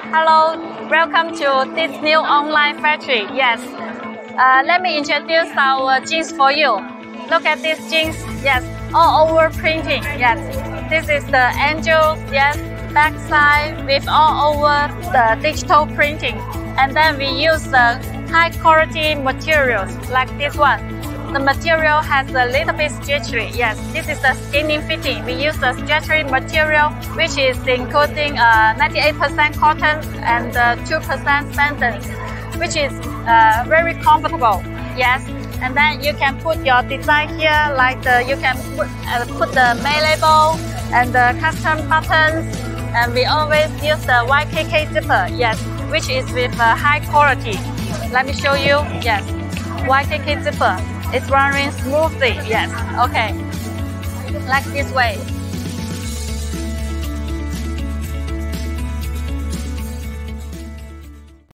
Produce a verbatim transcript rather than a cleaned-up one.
Hello, welcome to this new online factory. Yes, uh, let me introduce our jeans for you. Look at these jeans. Yes, all over printing. Yes, this is the angel. Yes, backside with all over the digital printing. And then we use the high quality materials like this one. The material has a little bit stretchy. Yes, this is the skinny fitting. We use the stretchy material, which is including ninety-eight percent uh, cotton and uh, two percent spandex, which is uh, very comfortable. Yes, and then you can put your design here, like the, you can put, uh, put the main label and the custom buttons. And we always use the Y K K zipper. Yes, which is with uh, high quality. Let me show you. Yes, Y K K zipper. It's running smoothly, yes, okay, like this way.